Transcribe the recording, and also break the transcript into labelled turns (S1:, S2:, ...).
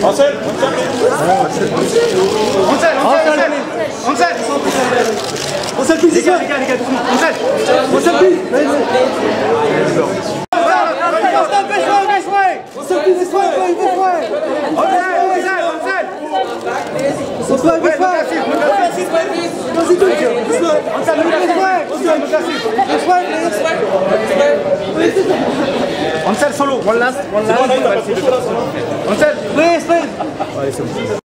S1: Ansel.
S2: Les gars, Ansel solo, one last. Ansel, please.